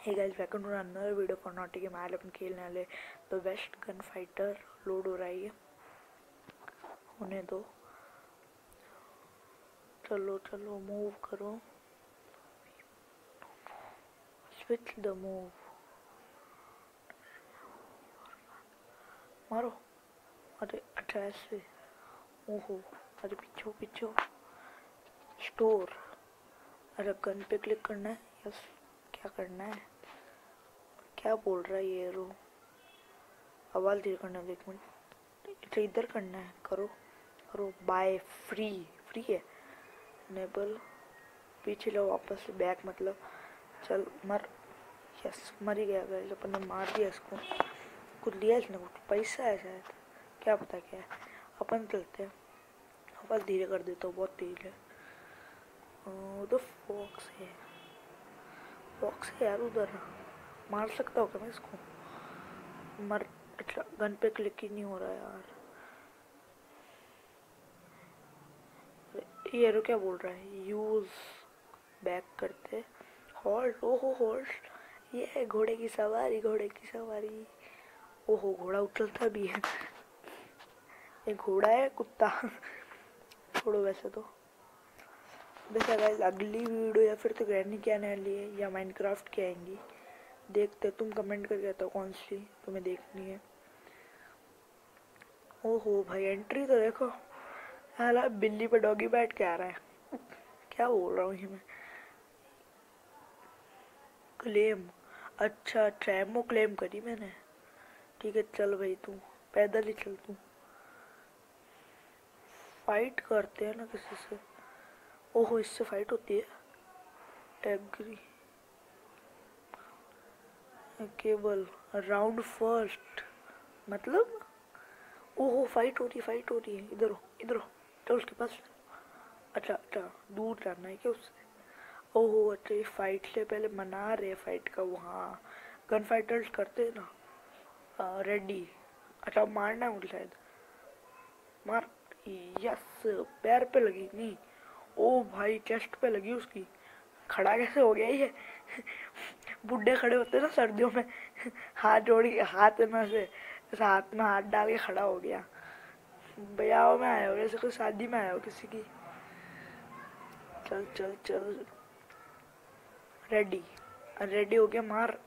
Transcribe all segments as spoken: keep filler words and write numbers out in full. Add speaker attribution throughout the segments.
Speaker 1: Hey guys, welcome to another video for नॉटी के मैल अपन खेलने वाले the best gun fighter. Load हो रहा है, होने दो। चलो चलो मूव करो, स्विच द मूव, मारो। अरे अच्छा ऐसे, ओहो, अरे पीछे पीछे, स्टोर। अरे गन पे क्लिक करना है, यस। क्या करना है, क्या बोल रहा है ये? रो आवाज धीरे करना है, एक मिनट। इसे इधर करना है, करो करो। बाय फ्री फ्री है, नेबल। पीछे लो वापस से, बैक मतलब। चल मर, यस मर ही गया। गया अपन ने मार दिया इसको। कुछ लिया इसने, कुछ पैसा है शायद, क्या पता क्या है। अपन चलते हैं, आवाज धीरे कर देता हूँ, बहुत तेज है। उधर फॉक्स है, फॉक्स है यार उधर। मार सकता हूँ क्या मैं इसको? मर। अच्छा गन पे क्लिक ही नहीं हो रहा यार। ये रो क्या बोल रहा है? यूज बैक करते, हॉल्ट। ओहो हॉल्ट, ये है घोड़े की सवारी, घोड़े की सवारी। ओहो घोड़ा उछलता भी है। ये घोड़ा है कुत्ता? छोड़ो वैसे तो। देखा गाइस, अगली वीडियो या फिर तो ग्रैनी क्या आने वाली है या माइनक्राफ्ट की आएंगी, देखते। तुम कमेंट करके बताओ कौन सी तुम्हें देखनी है। ओहो भाई, एंट्री तो देखो। हाला बिल्ली पे डॉगी बैठ के आ रहा है। क्या बोल रहा हूँ ये मैं? क्लेम, अच्छा ट्रैमो क्लेम करी मैंने। ठीक है चल भाई, तू पैदल ही चल। तू फाइट करते हैं ना किसी से। ओहो इससे फाइट होती है। एग्री केबल राउंड फर्स्ट मतलब। ओहो फाइट हो रही, फाइट हो रही है। इधर हो, इधर हो, चल उसके पास। अच्छा अच्छा, दूर जाना है क्या उससे? ओहो अच्छा, ये फाइट से पहले मना रहे फाइट का। वहाँ गन फाइटर्स करते हैं ना। रेडी। अच्छा मारना है मुझे शायद, मार। यस, पैर पे लगी नहीं। ओ भाई चेस्ट पे लगी उसकी। खड़ा कैसे हो गया ये? बुढ़े खड़े होते ना सर्दियों में, हाथ जोड़ के, हाथ में से हाथ में हाथ डाल के खड़ा हो गया। ब्याह में आया हो, जैसे कोई शादी में आया हो किसी की। चल चल चल, रेडी रेडी हो गया, मार।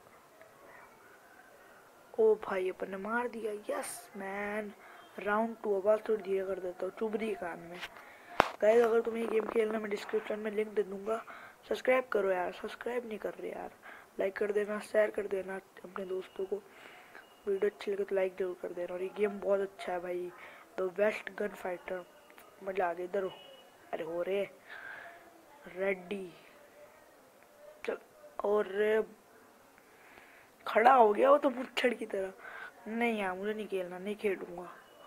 Speaker 1: ओ भाई अपन ने मार दिया, यस मैन। Round to. आवाज थोड़ी धीरे कर देता हूँ, चुभ रही कान में। गाइस अगर तुम्हें ये गेम खेलना, मैं डिस्क्रिप्शन में लिंक दे दूंगा। सब्सक्राइब करो यार, सब्सक्राइब नहीं कर रहे यार। लाइक कर देना, शेयर कर देना अपने दोस्तों को। वीडियो अच्छी लगे तो लाइक जरूर कर देना। और ये गेम बहुत अच्छा है भाई, द बेस्ट गन फाइटर। मजा आ गया। इधर हो, अरे हो रे, रेडी चल। और खड़ा हो गया वो तो मुच्छड़ की तरह। नहीं यार मुझे नहीं खेलना, नहीं खेलूंगा।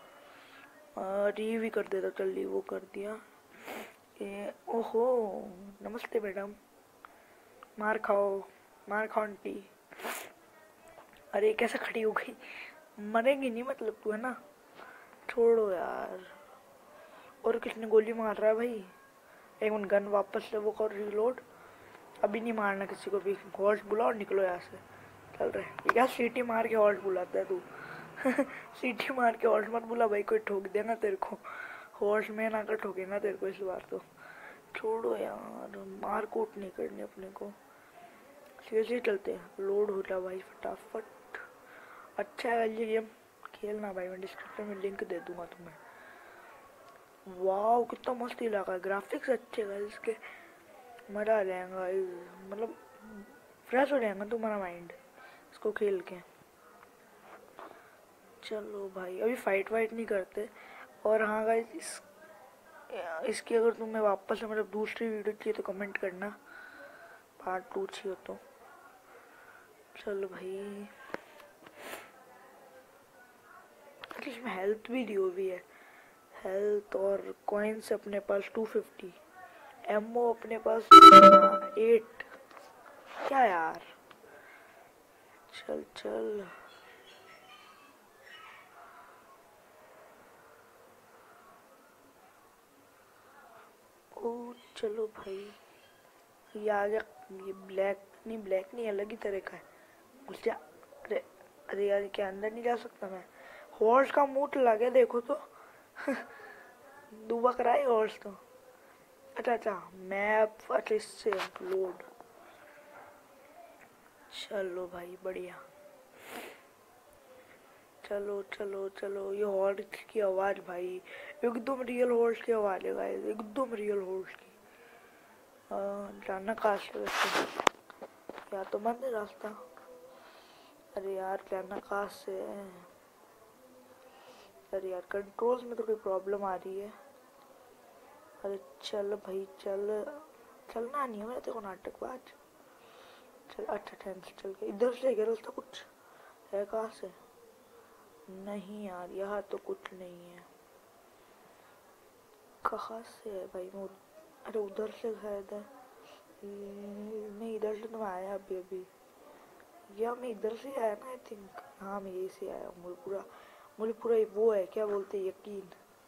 Speaker 1: री भी कर देता, चल ली वो कर दिया। ए, ओहो नमस्ते मैडम, मार खाओ, मार खाओ आंटी। अरे कैसे खड़ी हो गई? मरेंगी नहीं मतलब तू, है ना? छोड़ो यार। और किसने गोली मार रहा है भाई? एक मिनट, गन वापस से वो कर, रिलोड। अभी नहीं मारना किसी को भी। हॉल्ट बुलाओ और निकलो यहाँ से। चल रहे ये क्या सीटी मार के हॉल्ट बुलाता है तू? सीटी मार के हॉल्ट मत बुला भाई, कोई ठोक देना तेरे को। हॉल्ट में ना कर ठोकेगा तेरे को इस बार तो। छोड़ो यार, मार कूट नहीं करनी अपने को, सीधे चलते हैं। लोड हो जा भाई फटाफट। अच्छा है ये गेम, खेलना भाई। मैं डिस्क्रिप्शन में लिंक दे दूंगा तुम्हें। वाह कितना मस्त इलाका है, ग्राफिक्स अच्छे हैं इसके। मजा आ जाएगा, मतलब फ्रेश हो जाएगा तुम्हारा माइंड इसको खेल के। चलो भाई अभी फाइट वाइट नहीं करते। और हाँ गाइस, इस इसकी अगर तुम्हें वापस से मतलब दूसरी वीडियो चाहिए तो कमेंट करना, पार्ट टू चाहिए तो। चलो भाई, इसमें हेल्थ भी दी हुई है। हेल्थ और कॉइन्स अपने पास टू फिफ्टी, एमओ अपने पास एट। क्या यार, चल चल। ओ चलो भाई, ये आ गया। ये ब्लैक नहीं, ब्लैक नहीं, अलग ही तरह का है। घुस जा। अरे अरे यार, क्या अंदर नहीं जा सकता मैं? हॉर्स का मुंह लगा गया, देखो तो। दुबक रहा है हॉर्स तो। अच्छा अच्छा, मैप, अच्छा इससे लोड। चलो भाई बढ़िया। चलो चलो चलो, ये हॉर्स की आवाज भाई एकदम रियल हॉर्स की आवाज है गाइस, एकदम रियल हॉर्स की। आ, जाना कहाँ से वैसे? या तो बंद है रास्ता। अरे यार, जाना कहाँ से है? अरे यार, कंट्रोल्स में तो कोई प्रॉब्लम आ रही है। अरे चल भाई चल। चलना नहीं है मेरा, देखो नाटकबाज। चल, अच्छा टाइम से चल के इधर से गया रास्ता, कुछ है कहाँ से? नहीं यार, यहाँ तो कुछ नहीं है। कहाँ से है भाई वो? अरे उधर से शायद है। नहीं, इधर से तो मैं आया अभी अभी। या मैं इधर से आया ना, आई थिंक। हाँ, मैं यही से आया हूँ। मुझे पूरा मुझे पूरा वो है, क्या बोलते हैं, यकीन।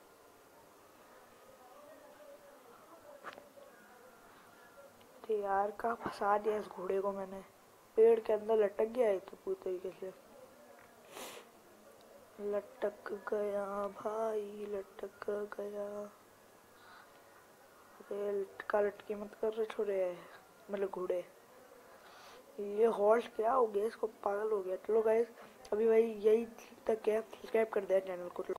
Speaker 1: अरे यार, कहाँ फंसा दिया इस घोड़े को मैंने? पेड़ के अंदर लटक गया है तो पूरी तरीके से। लटक गया भाई, लटक गया। अरे लटका लटकी मत कर रहे छोरे, मतलब घोड़े। ये हॉर्स क्या हो गया इसको, पागल हो गया। चलो गाइस, अभी भाई यही तक है। सब्सक्राइब कर दिया चैनल को।